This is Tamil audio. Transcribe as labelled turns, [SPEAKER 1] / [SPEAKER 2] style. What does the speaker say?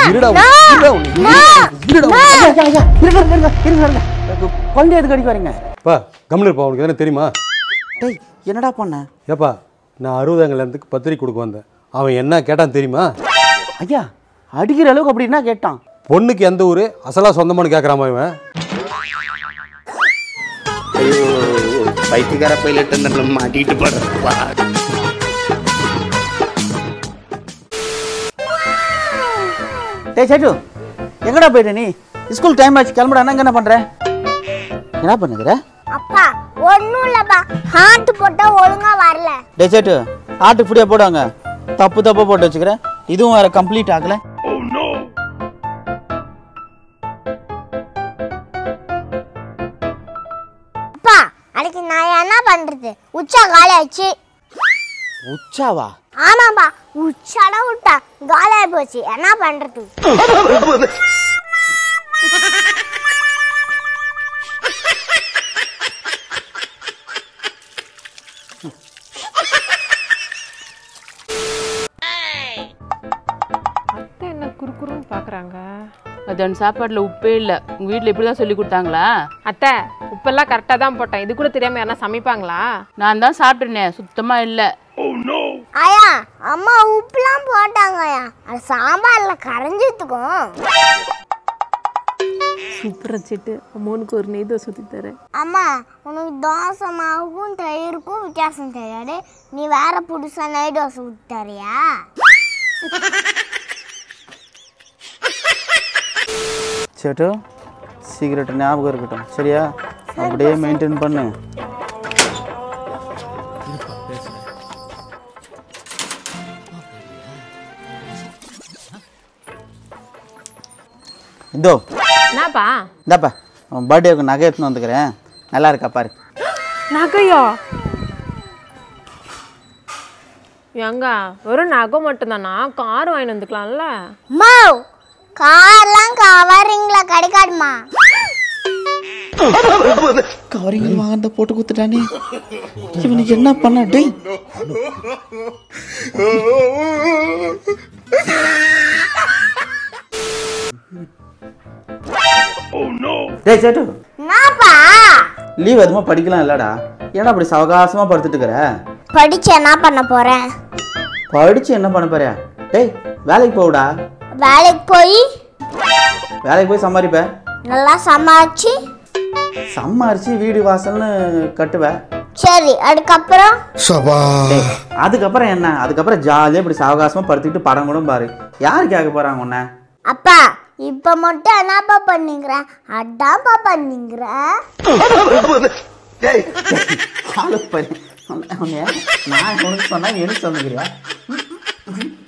[SPEAKER 1] குழந்தை எதுக்கு அடிக்க வரீங்க?
[SPEAKER 2] கம்முனு இருப்பா, உனக்கு எதனா தெரியுமா?
[SPEAKER 1] டேய் என்னடா பண்ண?
[SPEAKER 2] ஏப்பா நான் 60 கல்யாணத்துக்கு பத்திரிக்கை கொடுக்க வந்தேன். அவன் என்ன கேட்டான் தெரியுமா?
[SPEAKER 1] ஐயா அடிக்கிற அளவுக்கு அப்படின்னா கேட்டான்.
[SPEAKER 2] பொண்ணுக்கு எந்த ஊர், அசலா சொந்தமானு கேட்குறாமா இவன்?
[SPEAKER 3] பைத்தியக்கார பைலட் மாட்டிட்டு போடுறப்பா.
[SPEAKER 1] டேய் சேட்டு எங்கடா போயிட்ட நீ? ஸ்கூல் டைம் ஆச்சு, கிளம்புடா. என்ன பண்ற? என்ன பண்ணுகிற?
[SPEAKER 4] அப்பா ஒண்ணும் இல்லப்பா, ஹார்ட் போட்டா ஒழுங்கா வரல.
[SPEAKER 1] டேய் சேட்டு ஹார்ட் இப்படியே போடுவாங்க, தப்பு தப்பா போட்டு வச்சுக்கிறேன். இதுவும் வேற கம்ப்ளீட் ஆகல.
[SPEAKER 4] அப்பா அதுக்கு நான் என்ன பண்றது? உச்சா காலி ஆச்சு.
[SPEAKER 1] உச்சாவா?
[SPEAKER 4] ஆமாப்பா, உச்சாட விட்டா காலி ஆகி போச்சு. என்ன பண்றது?
[SPEAKER 5] என்ன குறுக்குறுன்னு பாக்குறாங்க?
[SPEAKER 6] மத்தியான சாப்பாடுல உப்பே இல்ல. உங்க வீட்டுல இப்படிதான் சொல்லி கொடுத்தாங்களா?
[SPEAKER 5] அத்தை உப்பெல்லாம் கரெக்டா தான் போட்டேன். இது கூட தெரியாம யாரா சமைப்பாங்களா?
[SPEAKER 6] நான் தான் சாப்பிட்டேனே, சுத்தமா இல்ல.
[SPEAKER 4] ஐயா அம்மா உப்புலாம் போட்டாங்கய்யா, அது சாம்பார்ல கரைஞ்சிட்டுக்கும்.
[SPEAKER 5] சூப்பரா சிட்டு, அம்மனுக்கு ஒரு நெய் தோசை ஊத்தி தரேன்.
[SPEAKER 4] அம்மா உனக்கு தோசை மாவுக்கும் தயிருக்கும் வித்தியாசம் தெரியாது, நீ வேற புதுசா நெய் தோசை ஊத்தி தரியா?
[SPEAKER 1] சேட்டு சிகரெட் ஞாபகம் இருக்கட்டும் சரியா? அப்படியே மெயின்டைன் பண்ணு. இதோ
[SPEAKER 5] என்னப்பா?
[SPEAKER 1] இந்தாப்பா உன் பர்த்டேக்கு நகை எடுத்துன்னு வந்துக்கிறேன். நல்லா இருக்கா பாரு.
[SPEAKER 5] நகையா? எங்க வெறும் நகை மட்டும்தானா? கார் வாங்கி வந்துக்கலாம்ல.
[SPEAKER 4] அம்மா கார்லாம் கவரிங்ல கிடைக்காதுமா.
[SPEAKER 1] கவரிங் வாங்க போட்டு குத்துட்டானே, இவனுக்கு என்ன பண்ண? டேய் டேய் சேட்டு
[SPEAKER 4] என்னப்பா
[SPEAKER 1] லீவ் எதுவும் படிக்கலாம் இல்லடா, ஏன்னா அப்படி சவகாசமா படுத்துட்டு இருக்கிற?
[SPEAKER 4] படிச்சு என்ன பண்ண போறேன்?
[SPEAKER 1] படிச்சு என்ன பண்ண போறியா? டேய் வேலைக்கு போடா.
[SPEAKER 4] வேலைக்கு போய்
[SPEAKER 1] சம்பாதிப்ப.
[SPEAKER 4] நல்லா
[SPEAKER 1] சம்மாரிச்சு வீடு வாசல்னு கட்டுவ.
[SPEAKER 4] சரி அதுக்கப்புறம்?
[SPEAKER 1] அதுக்கப்புறம் என்ன? அதுக்கப்புறம் ஜாலியா இப்படி சவகாசமா படுத்துக்கிட்டு படம் கூட பாரு. யாரு கேட்க போறாங்க உன்ன?
[SPEAKER 4] அப்பா இப்ப மட்டும் என்னப்பா பண்ணீங்க? அதான்ப்பா பண்ணீங்க.
[SPEAKER 1] நான் உனக்கு சொன்னா எனக்கு சொன்னுக்கிறியா?